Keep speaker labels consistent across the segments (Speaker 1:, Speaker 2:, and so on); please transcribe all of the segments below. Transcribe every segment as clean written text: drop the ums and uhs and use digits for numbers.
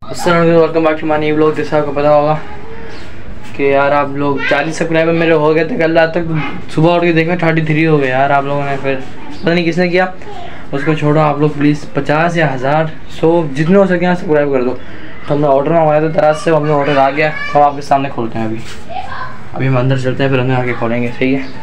Speaker 1: Welcome back to my new vlog. जैसा आपको पता होगा कि यार आप लोग 40 सब्सक्राइबर मेरे हो गए थे कल रात तक। सुबह उठ के देखा 33 हो गए यार आप लोगों ने। फिर पता नहीं किसने किया, उसको छोड़ो। आप लोग प्लीज़ 50 या 1000 100 जितने हो सके सब्सक्राइब कर दो। तो हमने ऑर्डर मंगवाया था दराज से, हमने ऑर्डर आ गया। तो हम आपके सामने खोलते हैं। अभी हम अंदर चलते हैं, फिर हमें आगे खोलेंगे। सही है।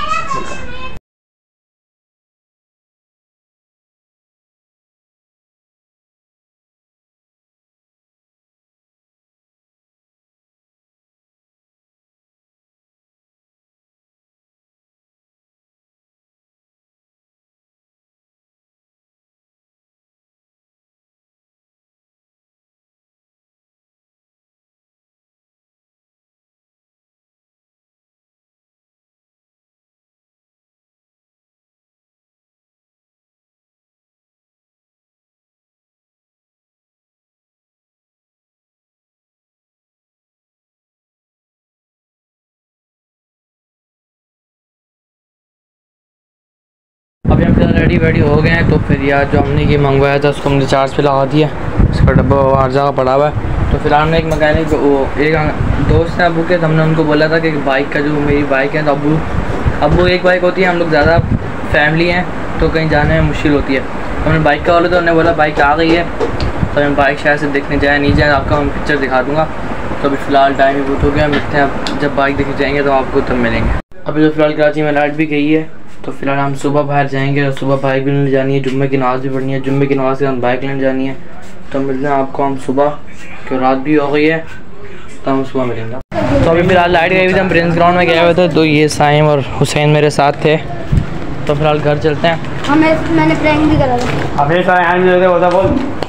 Speaker 1: अभी हम रेडी वेडी हो गए हैं। तो फिर यार जो हमने ये मंगवाया था उसको हमने चार्ज पे लगा दिया। उसका डब्बा हर जगह पड़ा हुआ है। तो फिर हमने एक मैकेनिक एक दोस्त है अबू के, तो हमने उनको बोला था कि बाइक का जो मेरी बाइक है, तो अबू एक बाइक होती है, हम लोग ज़्यादा फैमिली हैं तो कहीं जाने में मुश्किल होती है। तो हमने बाइक का बोला, तो उन्होंने बोला बाइक आ गई है। तो हम बाइक शायद से देखने जाए नहीं जाए, आपका मैं पिक्चर दिखा दूँगा। तो अभी फ़िलहाल टाइम ही बहुत हो गया, मिलते हैं जब बाइक देखने जाएंगे तो आपको तब मिलेंगे। अभी तो फ़िलहाल कराची में लाइट भी गई है। तो फिलहाल हम सुबह बाहर जाएंगे और सुबह बाइक भी लेने जानी है। जुम्मे की नमाज़ भी पढ़नी है, जुम्मे की नमाज़ के हम बाइक लेने जानी है। तो मिलते हैं आपको हम सुबह, क्यों रात भी हो गई है तो हम सुबह मिलेंगे। तो अभी फिलहाल लाइट गई हुई थी, हम प्रिंस ग्राउंड में गए हुए थे। तो ये साइम और हुसैन मेरे साथ थे। तो फिलहाल घर चलते हैं।
Speaker 2: मैंने प्रैंक भी करा था।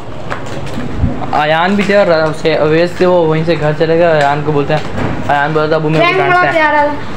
Speaker 1: आयान भी थे और अवेश थे, वो वहीं से घर चले गए। आयान को बोलते हैं, आयान बोला था अबू मेरे को डांटते हैं।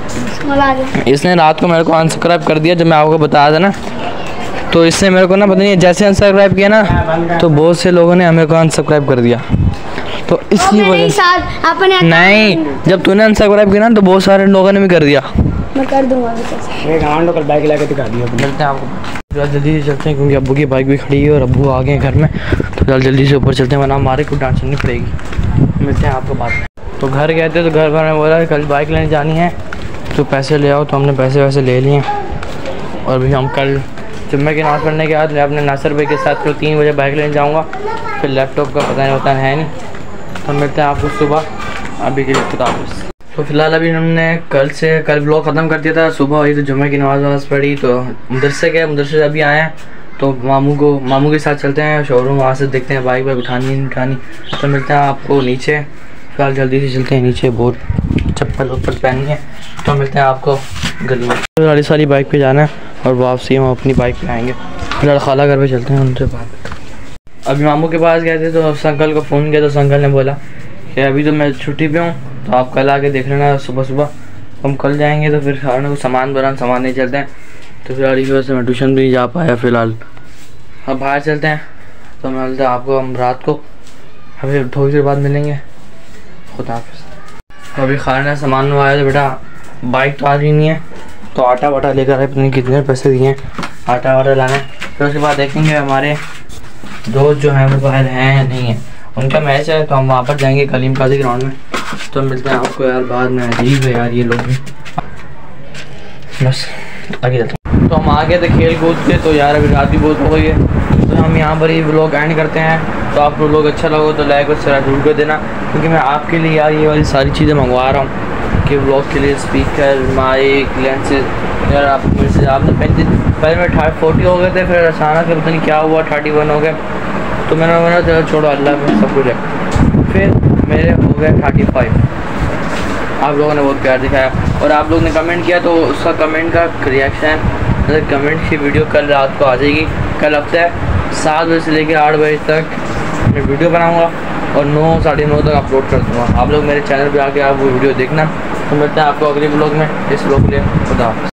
Speaker 1: इसने रात को मेरे को अनसब्सक्राइब कर दिया जब मैं आपको बताया था ना। तो इसने मेरे को ना पता नहीं जैसे अनसब्सक्राइब किया ना, तो बहुत से लोगों ने मेरे को अनसब्सक्राइब कर दिया। तो इसकी वजह से नहीं, जब तूने अनसब्सक्राइब किया ना तो बहुत सारे लोगों ने भी कर दिया।
Speaker 2: मैं कर दूंगा
Speaker 1: कल बाइक ला के दिखा दिया। मिलते हैं आपको जल्दी से चलते हैं, क्योंकि अब्बू की बाइक भी खड़ी है और अब्बू आ गए घर में। तो फिलहाल जल्दी से ऊपर चलते हैं, वरना हमारे को डांट सुननी पड़ेगी। मिलते हैं आपको बाद में। तो घर गए थे, तो घर पर बोला कल बाइक लेने जानी है तो पैसे ले आओ। तो हमने पैसे वैसे ले लिए। और अभी हम कल जुम्मे की नमाज़ पढ़ने के बाद मैं अपने नासिर भाई के साथ कल 3 बजे बाइक लेने जाऊँगा। फिर लैपटॉप का पता नहीं होता है नहीं। तो मिलते हैं आपको सुबह। अभी के लिए खुदा हाफ़िज़। तो फिलहाल अभी हमने कल व्लॉग ख़त्म कर दिया था। सुबह हुई तो जुम्मे की नमाज़ पढ़ी, तो मदरसे गए। मदरसे से अभी आए हैं तो मामू के साथ चलते हैं शोरूम, वहाँ से देखते हैं बाइक उठानी नहीं उठानी। तो मिलते हैं आपको नीचे। फिलहाल जल्दी से चलते हैं नीचे, बहुत चप्पल पहननी है। तो मिलते हैं आपको गली में। गाड़ी सारी बाइक पे जाना है और वापसी हम अपनी बाइक पे आएंगे। फिलहाल खाला घर पे चलते हैं, उनसे बात। अभी मामू के पास गए थे तो उस अंकल को फ़ोन किया, तो उस अंकल ने बोला कि अभी तो मैं छुट्टी पे हूँ, तो आप कल आके देख लेना सुबह सुबह। हम कल जाएंगे। तो फिर खाने को सामान नहीं चलते हैं। तो फिलहाल इसी वजह से मैं ट्यूशन भी नहीं जा पाया। फ़िलहाल अब बाहर चलते हैं। तो मिलते हैं आपको हम रात को, अभी थोड़ी देर बाद मिलेंगे। खुदा हाफ़िज़। तो अभी खाना सामान मंगवाया तो बेटा बाइक तो आज ही नहीं है, तो आटा वाटा लेकर आए। पता नहीं कितने पैसे दिए आटा वाटा लाने। फिर उसके बाद देखेंगे हमारे दोस्त जो हैं वो बाहर हैं या नहीं है। उनका मैच है तो हम वहाँ पर जाएंगे कलीम काजी ग्राउंड में। तो मिलते हैं आपको यार बाद में। अजीब है यार ये लोग भी। बस आगे चलते हैं। तो हम आ गए थे खेल कूद के। तो यार अभी रात भी बहुत हो गई है, तो हम यहाँ पर ही व्लॉग एंड करते हैं। तो आपको लोग अच्छा लगे तो लाइक और सब्सक्राइब जरूर कर देना, क्योंकि मैं आपके लिए यार ये वाली सारी चीज़ें मंगवा रहा हूँ कि व्लॉग के लिए स्पीकर, माइक, लेंसेज। यार आप मेरे से आपने पहले में 40 हो गए थे, फिर अचानक से पता नहीं क्या हुआ 31 हो गए। तो मैंने बोला चलो छोड़ो, अल्लाह में सब कुछ है। फिर मेरे हो गए 35। आप लोगों ने बहुत प्यार दिखाया और आप लोगों ने कमेंट किया, तो उसका कमेंट का रिएक्शन कमेंट की वीडियो कल रात को आ जाएगी। कल हफ्ता है 7 बजे से लेकर 8 बजे तक मैं वीडियो बनाऊंगा और 9 साढ़े 9 तक अपलोड कर दूँगा। आप लोग मेरे चैनल पे आके आप वो वीडियो देखना। तो मिलते हैं आपको अगले व्लॉग में। इस व्लॉग के लिए खुदा हाफ़िज़।